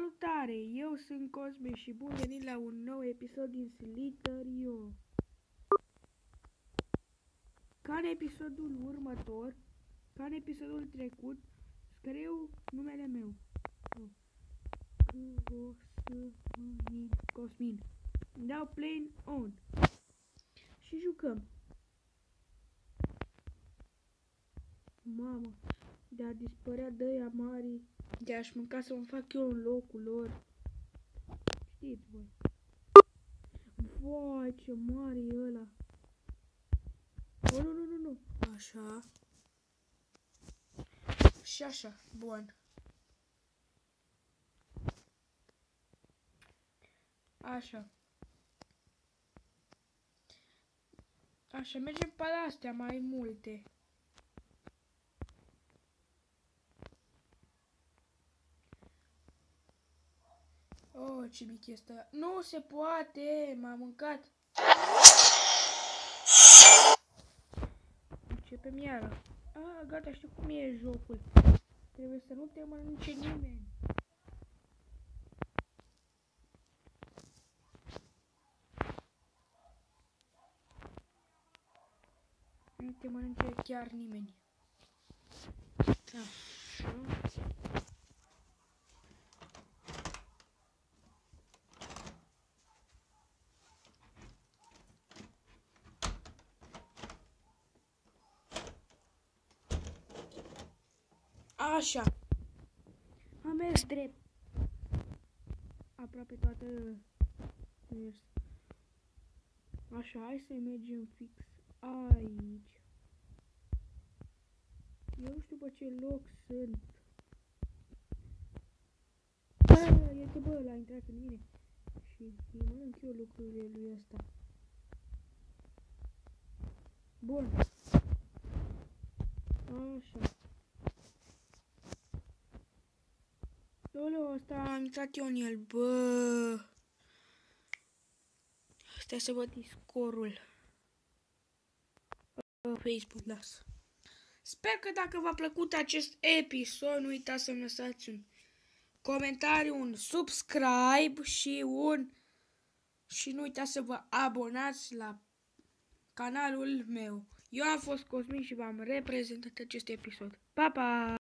Salutare, eu sunt Cosme și bun venit la un nou episod din Slither.io. Ca în episodul următor, ca în episodul trecut, scriu numele meu. Cosmin. Dau play on. Și jucăm. Mamă, de a dispărea de-aia mari, de a-și mânca să mă fac eu în locul lor. Știți voi. Vai, ce mare e ăla. Oh, nu. Așa. Și așa. Bun. Așa. Așa, mergem pe astea mai multe. Oh, ce mic este. Nu se poate, m-a mâncat. Începem iară. Ah, gata, știu cum e jocul. Trebuie să nu te mănânce nimeni. Nu te mănânce chiar nimeni. Așa. Așa. Am mers drept. Aproape toată mers. Așa, hai să mergem fix aici. Eu nu știu pe ce loc sunt. E că bă, l-a intrat în mine. Și îi mănânc eu lucrurile lui ăsta. Bun. Așa. Lolo, ăsta am intrat eu în el, bă. Stai să văd scorul. Facebook, las. Sper că dacă v-a plăcut acest episod, nu uitați să-mi lăsați un comentariu, un subscribe și nu uitați să vă abonați la canalul meu. Eu am fost Cosmin și v-am reprezentat acest episod. Pa, pa!